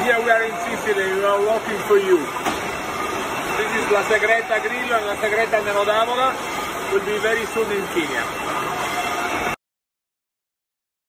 Here we are in Sicily, we are working for you. This is La Segreta Grillo and La Segreta Nero d'Avola. Will be very soon in Kenya.